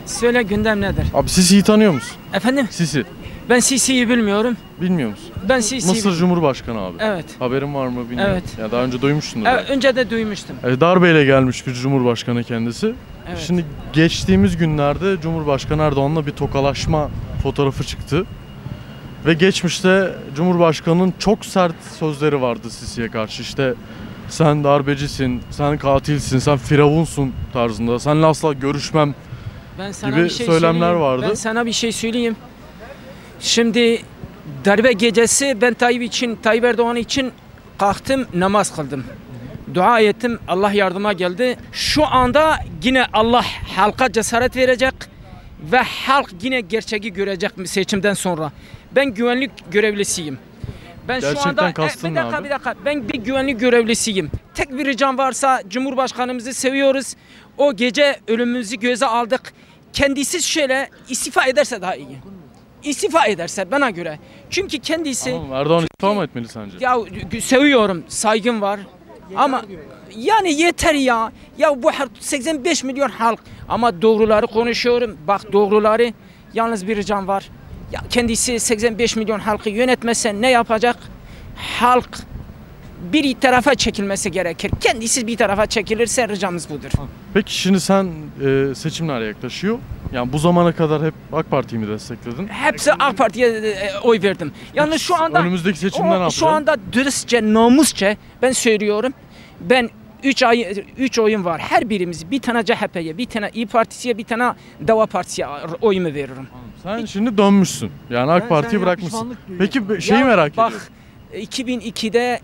Söyle gündem nedir? Abi Sisi'yi tanıyor musun? Efendim? Sisi. Ben Sisi'yi bilmiyorum. Bilmiyor musun? Ben Sisi'yi Mısır Cumhurbaşkanı abi. Evet. Haberin var mı bilmiyorum. Evet. Ya daha önce duymuşsundur. Evet, önce de duymuştum. Darbeyle gelmiş bir cumhurbaşkanı kendisi. Evet. Şimdi geçtiğimiz günlerde Cumhurbaşkanı Erdoğan'la bir tokalaşma fotoğrafı çıktı. Ve geçmişte Cumhurbaşkanı'nın çok sert sözleri vardı Sisi'ye karşı. İşte sen darbecisin, sen katilsin, sen firavunsun tarzında. Seninle asla görüşmem Ben sana gibi bir şey söylemler söyleyeyim. vardı. Ben sana bir şey söyleyeyim. Şimdi darbe gecesi ben Tayyip Erdoğan için kalktım, namaz kıldım. Dua ettim, Allah yardıma geldi. Şu anda yine Allah halka cesaret verecek ve halk yine gerçeği görecek seçimden sonra. Ben güvenlik görevlisiyim. Ben Gerçekten şu anda kastın ne abi? bir dakika. Ben bir güvenlik görevlisiyim. Tek bir ricam varsa Cumhurbaşkanımızı seviyoruz. O gece ölümümüzü göze aldık. Kendisi şöyle istifa ederse daha iyi. İstifa ederse bana göre. Çünkü kendisi Tamam, Erdoğan istifa mı etmeli sence? ya seviyorum, saygım var. Ama yani yeter ya. Ya bu 85 milyon halk ama doğruları konuşuyorum. Bak doğruları, yalnız bir ricam var. Ya kendisi 85 milyon halkı yönetmese ne yapacak? Halk bir tarafa çekilmesi gerekir. Kendisi bir tarafa çekilirse ricamız budur. Peki şimdi sen seçimler yaklaşıyor. Yani bu zamana kadar hep AK Parti'yi mi destekledin? Hepsi AK Parti'ye oy verdim. Yani şu anda önümüzdeki seçimde ne yapacaksın? şu anda dürüstçe, namusça ben söylüyorum. Ben 3 oyun var. Her birimiz bir tane CHP'ye, bir tane İYİ Partisi'ye, bir tane Deva Partisi'ye oyumu veririm. Sen şimdi dönmüşsün. Yani AK Parti'yi bırakmışsın. Peki şeyi Ya merak ediyorum. bak 2002'de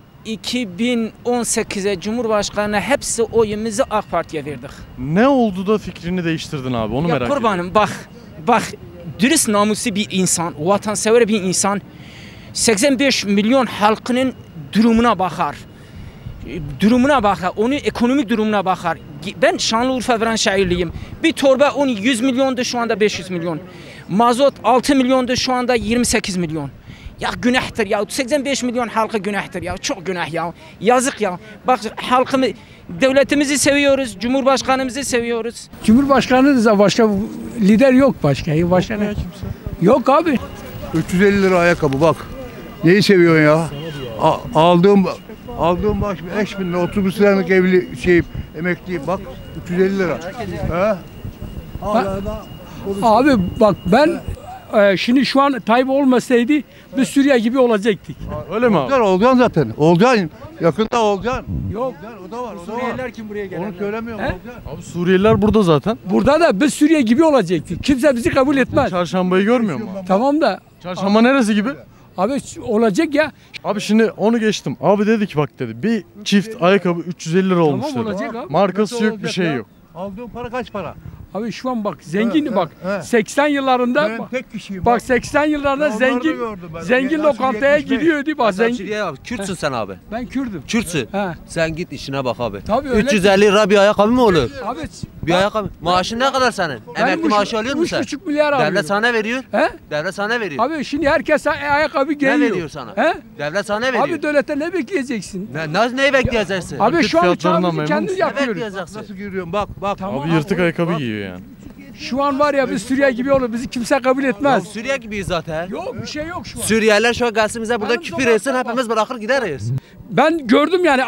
2018'e Cumhurbaşkanı hepsi oyumuzu AK Parti'ye verdik. Ne oldu da fikrini değiştirdin abi? Onu Ya merak ediyorum. kurbanım bak dürüst namuslu bir insan, vatansever bir insan 85 milyon halkının durumuna bakar. Durumuna bakar, onun ekonomik durumuna bakar. Ben Şanlıurfa Viranşehirliyim. Bir torba 100 milyondu, şu anda 500 milyon. Mazot 6 milyondu, şu anda 28 milyon. Ya günahtır ya. 85 milyon halkı günahtır ya. Çok günah ya. Yazık ya. Bak halkımı, devletimizi seviyoruz, Cumhurbaşkanımızı seviyoruz. Cumhurbaşkanı da başka lider yok başka. Başka ne? Yok abi. 350 lira ayakkabı bak. Neyi seviyorsun ya? Aldığım maaş 5.000 lira. 30 senelik evli emekliyim bak. 350 lira. He? Abi bak ben şimdi şu an Tayyip olmasaydı biz Suriye gibi olacaktık. Öyle mi abi? Olacaksın zaten. Olacaksın. Yakında olacaksın. Yok. O da var. O da var. Suriyeliler kim buraya gelenler? Onu söylemiyorum. He? Olacaksın. Abi Suriyeliler burada zaten. Burada da biz Suriye gibi olacaktık. Kimse bizi kabul etmez. Çarşambayı görmüyor musun? Tamam da Çarşamba neresi gibi? abi olacak ya. Abi şimdi onu geçtim. Abi dedi ki bak dedi bir çift ayakkabı 350 lira olmuş dedi. olacak abi. Markası Nasıl yok, bir olacak şey ya? yok. Aldığın para kaç para? Abi şu an bak zengin He, bak he. 80 yıllarında Ben tek kişiyim. bak 80 yıllarda Onları da zengin gördüm ben. zengin Yaşı lokantaya 75. gidiyordu bak zengin. Şuraya bak. Kürtsün sen abi. Ben Kürdüm. Kürtsün. He. Sen git işine bak abi. Tabii öyle. 350 lira bir ayakkabı mı olur? Abi Bir ayakkabı. Maaşın ne kadar senin? Emekli maaşı alıyor musun sen? 3,5 milyar alıyorum. Devlet sana ne veriyor? He? Devlet sana ne veriyor? Abi şimdi herkes ayakkabı Ne giyiyor. veriyor sana? He? Devlet sana ne veriyor? Abi devlete ne bekleyeceksin? Neyi bekleyeceksin? Abi şu an fiyatlarından uçağımızı memnun kendimiz musun? Ne yapıyoruz. bekleyeceksin? Nasıl görüyorum bak. Tamam. Abi yırtık Abi, ayakkabı bak. giyiyor yani. Şu an var ya biz Suriye gibi olur. Bizi kimse kabul etmez. Suriye gibiyiz zaten. Yok bir şey yok şu an. Suriyeliler şu an gelsin bize burada Benim küfür sokakta etsin bak. hepimiz bırakır gideriz. Ben gördüm yani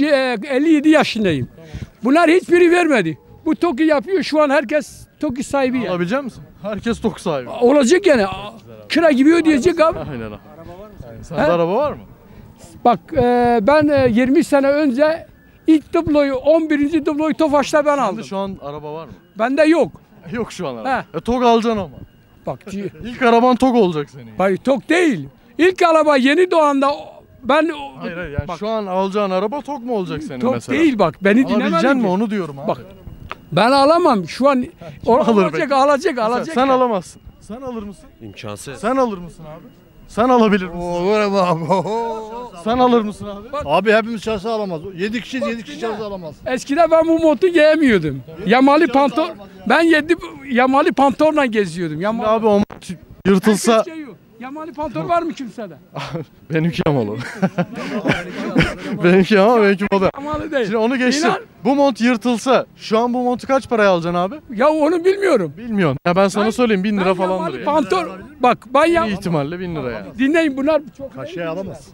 57 yaşındayım. Bunlar hiçbiri vermedi. Bu TOKİ yapıyor şu an herkes TOKİ sahibi yani. Alabilecek misin? Herkes tok sahibi. Olacak yani. Kira gibi ödeyecek abi. Aynen abi. Sende araba var mı? Bak ben 20 sene önce ilk diployu 11. diployu Tofaş'ta ben Sende aldım. şu an araba var mı? Bende yok. Yok şu an araba. He. TOG alacaksın ama. Bak İlk araban TOG olacak senin. hayır TOK değil. İlk araba yeni doğanda ben Hayır yani bak, şu an alacağın araba TOG mu olacak senin TOK mesela? değil bak beni Alabilecek dinlemedin mi mi? onu diyorum abi. Bak ben alamam şu an alır alacak peki? alacak. Sen alamazsın. Sen alır mısın? İmkansız. Sen alır mısın abi? Sen alabilir misin? Olur ama. Sen alır mısın abi? Abi hepimiz çalışsa alamaz. 7 kişi çalışsa alamaz. Eskiden ben bu montu giyemiyordum. Yamalı pantolon. Ben yamalı pantolonla geziyordum. Şimdi abi o yırtılsa Herkes giyiyor. Yamalı pantolon var mı kimsede? benimki yamalı. Benimki ama benimki modern. Yamalı değil. Şimdi onu geçtim. İnan- Bu mont yırtılsa şu an bu montu kaç paraya alacaksın abi? Ya onu bilmiyorum. Bilmiyorsun. Ya ben sana söyleyeyim 1000 lira Ben falandır yamalı yani. pantol. Bak ben Bir ihtimalle 1000 lira yani. Dinleyin bunlar çok. Şey alamaz.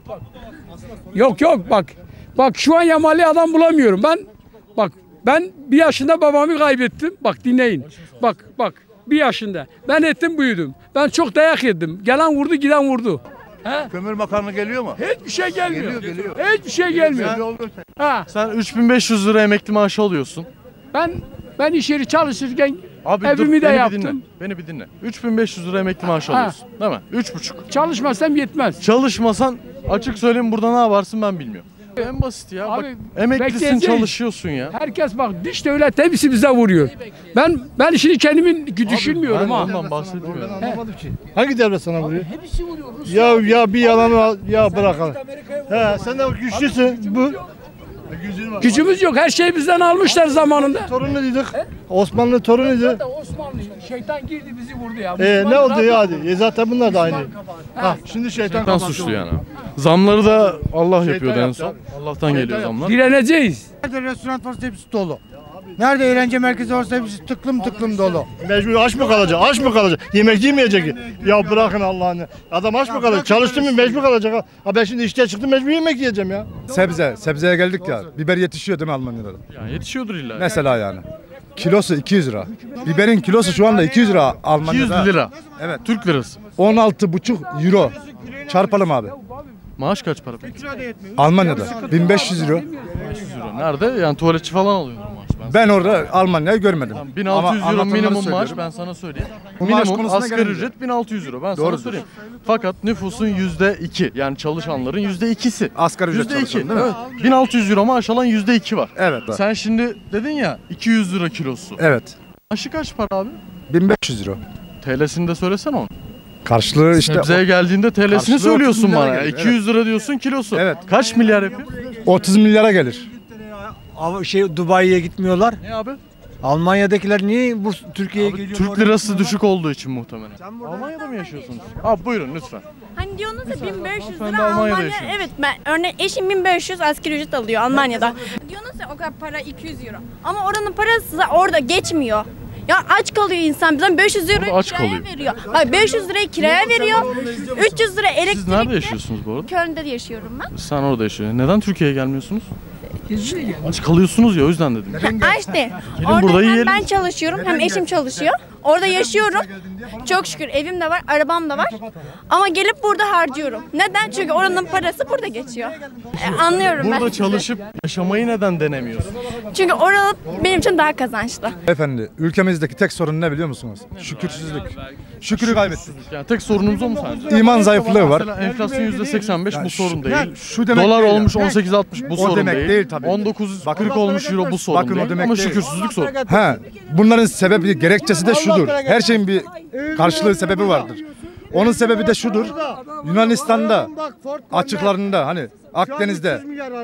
Yok bak. Bak şu an yamalı adam bulamıyorum. Ben bir yaşında babamı kaybettim. Bak dinleyin. Bak bir yaşında. Ben ettim büyüdüm. Ben çok dayak yedim. Gelen vurdu giden vurdu. He? Kömür makarna geliyor mu? Hiçbir şey gelmiyor. Geliyor. Hiçbir şey gelmiyor. Belli oldu. Ha. Sen 3500 lira emekli maaşı alıyorsun. Ben iş yeri çalışırken Abi evimi dur, de beni bir yaptım. dinle. Beni bir dinle. 3500 lira emekli maaşı Ha. alıyorsun. Değil mi? 3,5. Çalışmasam yetmez. Çalışmasan açık söyleyeyim burada ne yaparsın ben bilmiyorum. En basit ya. Abi, Bak emeklisin bekleyeceğiz. çalışıyorsun ya. Herkes bak diş devlet hepsi bize vuruyor. Ben şimdi kendimi düşünmüyorum Ben ha. ondan bahsetmiyorum. Anlamadım ki. Hangi devlet sana vuruyor? Ya bir yalanı al, ya bırak. He sen de güçlüsün. Bu Gücümüz yok. Her şeyi bizden almışlar zamanında. torunu dedik. Osmanlı torunuydu. Osmanlı şeytan girdi bizi vurdu ya. Ne oldu ya hadi? Zaten bunlar da aynı. Ha, şimdi şeytan Şeytan suçlu yani. Zamları da Allah yapıyordu en yaptı son. abi. Allah'tan geliyor zamlar. Direneceğiz. Nerede restoran varsa hepsi dolu. Nerede eğlence merkezi varsa hepsi tıklım dolu. Mecbur aç mı kalacak? Aç mı kalacak? Yemek yemeyecek ki. Ya bırakın Allah'ını. Adam aç mı kalacak? Çalıştı mı mecbur kalacak. Ha ben şimdi işten çıktım mecbur yemek yiyeceğim ya. Sebzeye geldik ya. Biber yetişiyor değil mi Almanya'da? Yani yetişiyordur illa. Mesela yani. Kilosu 200 lira. Biberin kilosu şu anda 200 lira 200 Almanya'da. lira. Evet. Türk lirası. 16,5 euro. Çarpalım abi. Maaş kaç para peki? Almanya'da 1500 euro. 500 euro. Nerede? Yani tuvaletçi falan alıyor maaş. Ben orada Almanya'yı görmedim. 1600 Ama euro minimum anlatanları maaş söylüyorum. ben sana söyleyeyim. Bu maaş Minimum konusuna asgari gelince. ücret 1600 euro ben sana Doğrudur. söyleyeyim. Fakat nüfusun %2 yani çalışanların %2'si. Asgari ücret %2 çalışan değil mi? evet. 1600 euro maaş alan %2 var. Evet. Sen şimdi dedin ya 200 lira kilosu. Evet. Maaşı kaç para abi? 1500 euro. TL'sini de söylesene onu. Karşılığı işte Sebzeye geldiğinde TL'sini Karşılığı söylüyorsun 30 milyara bana. gelir, 200 lira diyorsun kilosu. Evet. Kaç milyar yapıyor? 30 milyara gelir. Dubai'ye gitmiyorlar. Ne abi? Almanya'dakiler niye bu Türkiye'ye Abi, geliyor? Türk lirası düşük olduğu için muhtemelen. Almanya'da mı yaşıyorsunuz? Abi buyurun lütfen. Hani diyorsunuz ya 1500 hanımefendi lira Almanya'da Almanya. yaşıyor. Evet ben örneğin eşim 1500 asgari ücret alıyor Almanya'da. Diyorsunuz ya o kadar para 200 euro. Ama oranın parası da orada geçmiyor. Ya aç kalıyor insan. Bizden 500 lira Orada aç kiraya kalıyor. veriyor. Hayır 500 lirayı kiraya veriyor. 300 lira elektrik. Siz nerede yaşıyorsunuz bu arada? Köln'de de yaşıyorum ben. Sen orada yaşıyorsun. Neden Türkiye'ye gelmiyorsunuz? Aç kalıyorsunuz ya o yüzden dedim. İşte Gelin orada burada hem yiyelim. ben çalışıyorum hem eşim çalışıyor. Orada yaşıyorum. Çok şükür evim de var, arabam da var. Ama gelip burada harcıyorum. Neden? Çünkü oranın parası burada geçiyor. Anlıyorum ben Burada sizi. çalışıp yaşamayı neden denemiyorsun? Çünkü orada benim için daha kazançlı. Efendi, ülkemizdeki tek sorun ne biliyor musunuz? Şükürsüzlük. Şükürü kaybettik. Yani tek sorunumuz o mu sence? İman zayıflığı var. Mesela enflasyon %85 bu Yani sorun şu- değil. şu demek Dolar değil olmuş ya. 18.60 bu O sorun demek değil. değil tabii. 19.40 olmuş euro bu sorun bakın o değil. demek Ama değil. şükürsüzlük sorun. He, bunların sebebi, gerekçesi de şudur. Her şeyin bir karşılığı sebebi vardır. Onun sebebi de şudur. Yunanistan'da açıklarında hani Akdeniz'de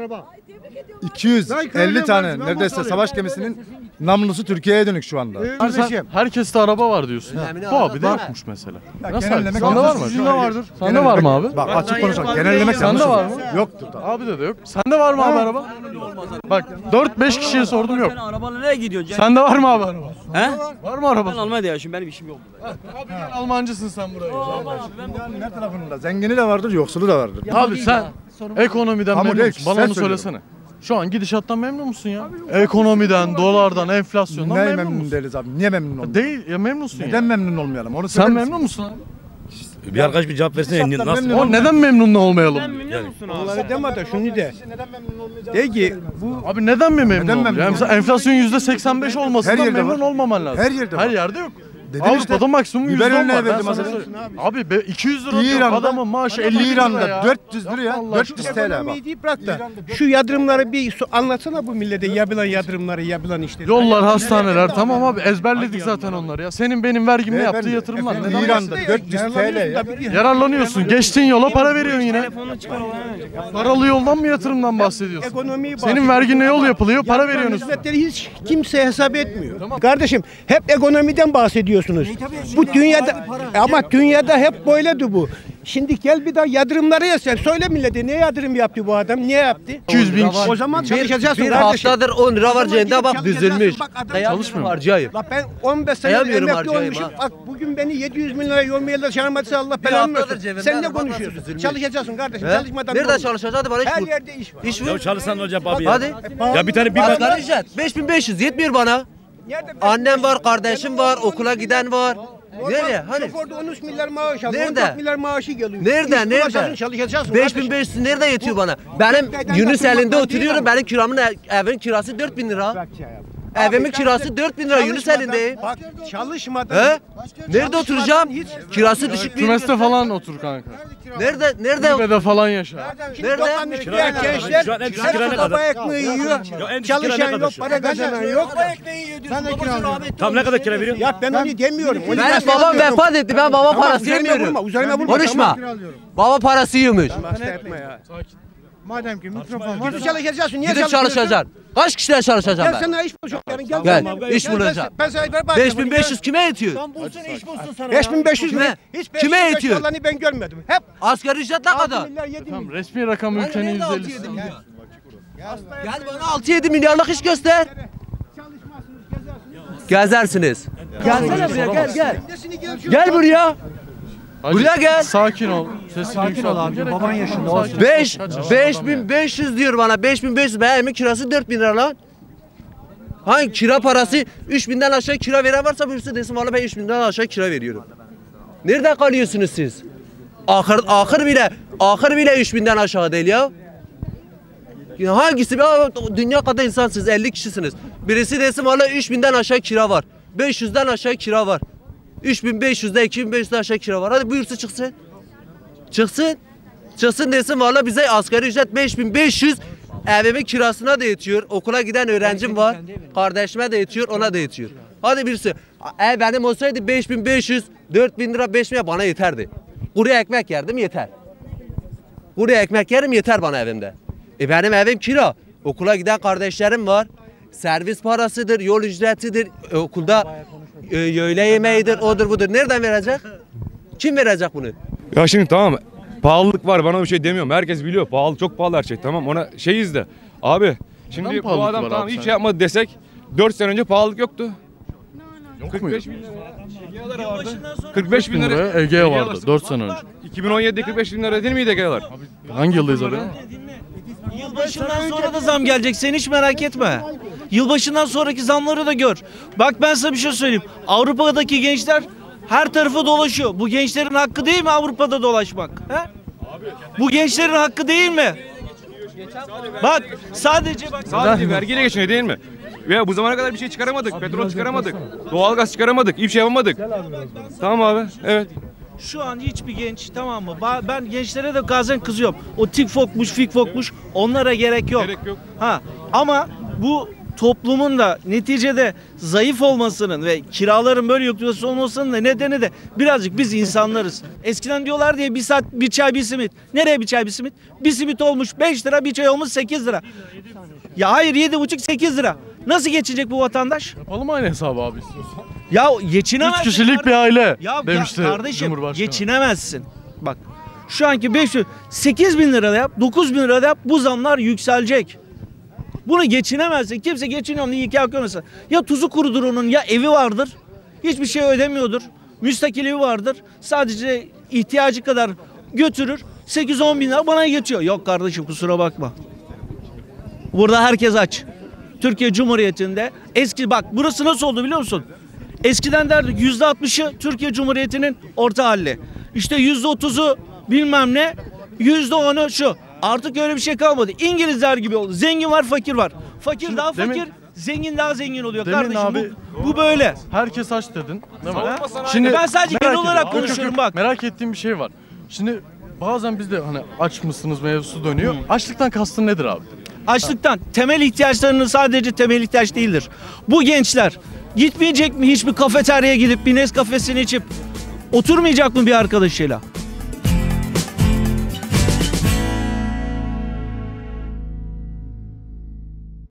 250 tane neredeyse savaş gemisinin namlusu Türkiye'ye dönük şu anda. Herkeste araba var diyorsun. Bu abi de yokmuş mesela. Nasıl? genellemek Sende var mı? Sizin de vardır. Sende var mı abi? Bak açık konuşalım. Genellemek Sende yanlış var olur. mı? Yoktur. Abi de yok. Sende var mı abi araba? Bak 4-5 kişiye sordum yok. Arabayla nereye gidiyorsun? Sende var mı abi araba? He? Var mı araba? Ben Almanya'da yaşıyorum. Benim işim yok. Abi gel Almancısın sen buraya. Her tarafında zengini de vardır, yoksulu da vardır. Abi sen ekonomiden Kamu memnun değil, musun? Bana sen onu söylüyorum. söylesene. Şu an gidişattan memnun musun ya? Ekonomiden, dolardan, enflasyondan Neye memnun memnun musun? değiliz abi? Niye memnun olmuyoruz? Değil ya memnunsun Neden ya. memnun olmayalım? Onu Sen söyler misin? memnun musun abi? Bir arkadaş bir cevap versene. Nasıl? O neden memnun olmayalım? Onları deme de şunu de. De ki bu Abi neden mi memnun Neden olmuyor? memnun Yani mesela enflasyon %85 olmasından Her yerde memnun var. olmaman lazım. Her yerde var. Her yerde yok. Dedim Avrupa'da işte, maksimum biber %10 örneği var. Ben verdim sana az önce. söyleyeyim. Abi 200 lira diyor. İran'da, Adamın maaşı 50 lira İran'da ya. 400 liraya, Yapma Allah 400 aşkına. TL bak. ekonomiyi deyip bırak da şu yatırımları bir anlatsana bu millete yapılan yatırımları yapılan işleri. Yollar, hastaneler tamam abi ezberledik zaten onları ya. Senin benim vergimle Beyefendi, yaptığı yatırımlar. efendim, Neden İran'da bahsediyorsun? 400 TL ya. Yararlanıyorsun. Geçtiğin yola para veriyorsun yine. Paralı yoldan mı yatırımdan bahsediyorsun? Ekonomiyi Senin verginle yol yapılıyor, para veriyorsunuz. Hizmetleri hiç kimse hesap etmiyor. Kardeşim hep ekonomiden bahsediyorsunuz. Bu dünyada ama dünyada hep böyledir bu. Şimdi gel bir daha yatırımları yesen. Söyle millete ne yatırım yaptı bu adam? Niye yaptı? 200 bin kişi. O zaman çalışacaksın Bir kardeşim. haftadır 10 lira var cebinde bak düzülmüş. Bak adam Çalışmıyor mu? Harcayayım. La ben 15 sene Sayamıyorum emekli harcayayım olmuşum. ha. Bak bugün beni 700 bin lira yormayla çağırmadıysa Allah belanı haftadır versin. cebimde Sen ne bak nasıl konuşuyorsun? üzülmüş. Çalışacaksın kardeşim. He? Çalışmadan Nerede olmaz. çalışacağız? Hadi bana iş Her bul. yerde iş var. İş Ya bul. çalışsan ne olacak abi ya? Hadi. Ya bir tane bir Asgari ücret 5500 yetmiyor bana. Nerede? Annem var, kardeşim var, okula giden var. Nereye? Hani? Şoförde 13 milyar maaş alıyor. Nerede? 14 milyar maaşı geliyor. Nerede? İş bulacaksın, Nerede? çalışacaksın. 5500 nerede yetiyor bana? Benim Yunus elinde oturuyorum. Benim kiramın evin kirası 4000 lira. Evimin kirası 4000 lira Yunus elindeyim. Bak çalışmadan. He? Nerede oturacağım? Kirası düşük bir. Kümeste falan otur kanka. Nerede? Nerede? Kulübede falan yaşa. Nerede? Toplanmış bir gençler. Şu an en düşük Hep kira ne baba kadar? ekmeği yiyor. Ya en düşük kira ne Çalışan kadar yok, şu an? para kazanan yok. Tam ne kadar kira veriyor? Ya ben onu demiyorum. Onu Benim ben babam söylüyorum. vefat etti. Ben baba Tamam, parası üzerime yemiyorum. vurma, üzerime vurma, Konuşma. tamam. Baba parası yiyormuş. Hasta etme ya. Madem ki mikrofon var. Gidip çalışacaksın. Niye Gidip çalışmıyorsun? çalışacaksın. Kaç kişiyle çalışacağım Gel ben? sana iş bulacağım yarın. Gel. Gel, Tamam. iş Gel, bulacağım. Ben sana ver bak. 5500 kime yetiyor? 5500 Kime? mi? Hiç Kime 5500 yetiyor? olanı ben görmedim. Hep Asgari ücret ne 6 kadar? milyar 7 Tamam, milyar. resmi rakam ülkenin Nerede 150'si. 6-7 milyar? Gel bana 6-7 milyarlık iş göster. Gezersiniz. Gelsene buraya gel. Gel buraya. Hacı, Buraya gel. Sakin ol. Sesini yükseltme. Baban yaşında olsun. 5500 diyor bana. 5500. Ben evimin kirası 4000 lira lan. Hangi kira parası 3000'den aşağı kira veren varsa buyursun desin valla ben 3000'den aşağı kira veriyorum. Nerede kalıyorsunuz siz? Ahır bile 3000'den aşağı değil ya. Ya hangisi? Dünya kadar insansınız, 50 kişisiniz. Birisi desin valla 3000'den aşağı kira var. 500'den aşağı kira var. 3500'de 2500'den aşağı kira var. Hadi buyursun çıksın. Çıksın desin valla bize asgari ücret 5500. Evimin kirasına da yetiyor. Okula giden öğrencim var. Kardeşime de yetiyor, ona da yetiyor. Hadi birisi. Ev benim olsaydı 5500, 4000 lira 5000 lira bana yeterdi. Kuru ekmek yerdim yeter. Kuru ekmek yerim yeter bana evimde. Benim evim kira. Okula giden kardeşlerim var. Servis parasıdır, yol ücretidir, okulda öğle yemeğidir, odur budur. Nereden verecek? Kim verecek bunu? Ya şimdi tamam pahalılık var bana bir şey demiyorum. Herkes biliyor pahalı çok pahalı her şey tamam ona şeyiz de. Abi şimdi bu pahalılık adam var tamam abi hiç sence? şey yapmadı desek 4 sene önce pahalılık yoktu. Yok 45 mu? bin lira vardı. 45 bin lira. Ege vardı 4 sene önce. 2017'de 45 bin lira değil miydi Ege'ler? Hangi yıldayız abi? Yılbaşından sonra da zam gelecek. Sen hiç merak etme. Yılbaşından sonraki zamları da gör. Bak ben sana bir şey söyleyeyim. Avrupa'daki gençler her tarafı dolaşıyor. Bu gençlerin hakkı değil mi Avrupa'da dolaşmak? He? Bu gençlerin hakkı değil mi? Bak sadece vergiyle geçiniyor değil mi? Ve bu zamana kadar bir şey çıkaramadık. Petrol çıkaramadık. Doğalgaz çıkaramadık. Hiçbir şey yapamadık. Tamam abi. Evet. şu an hiçbir genç, tamam mı? Ben gençlere de bazen kızıyorum. O tikfokmuş, fikfokmuş onlara gerek yok. Gerek yok. Ha, ama bu toplumun da neticede zayıf olmasının ve kiraların böyle yüksek olmasının da nedeni de birazcık biz insanlarız. Eskiden diyorlar diye bir saat bir çay bir simit. Nereye bir çay bir simit? Bir simit olmuş 5 lira, bir çay olmuş 8 lira. Ya hayır 7,5-8 lira. Nasıl geçecek bu vatandaş? Yapalım aynı hesabı abi istiyorsan. Ya geçinemez. 3 kişilik bir aile Ya demişti kardeşim Cumhurbaşkanı. geçinemezsin. Bak şu anki 8 bin lira da yap, 9 bin lira da yap, bu zamlar yükselecek. Bunu geçinemezsin. Kimse geçiniyor diye hikaye okuyormasa. Ya tuzu kurudur onun, ya evi vardır. Hiçbir şey ödemiyordur. Müstakil evi vardır. Sadece ihtiyacı kadar götürür. 8-10 bin lira bana geçiyor. Yok kardeşim kusura bakma. Burada herkes aç. Türkiye Cumhuriyeti'nde bak burası nasıl oldu biliyor musun? Eskiden derdik %60'ı Türkiye Cumhuriyeti'nin orta halli. İşte %30'u bilmem ne, %10'u şu. Artık öyle bir şey kalmadı. İngilizler gibi oldu. Zengin var, fakir var. Fakir Şimdi daha fakir, zengin daha zengin oluyor kardeşim. Abi, bu böyle. Herkes aç dedin. Değil mi? Şimdi ben sadece genel merak olarak ediyorum. konuşuyorum bak. Merak ettiğim bir şey var. Şimdi bazen bizde hani aç mısınız mevzusu dönüyor. Açlıktan kastın nedir abi? Açlıktan temel ihtiyaçlarının sadece temel ihtiyaç değildir. Bu gençler gitmeyecek mi hiçbir kafeteryaya gidip bir Nescafe'sini içip oturmayacak mı bir arkadaşıyla?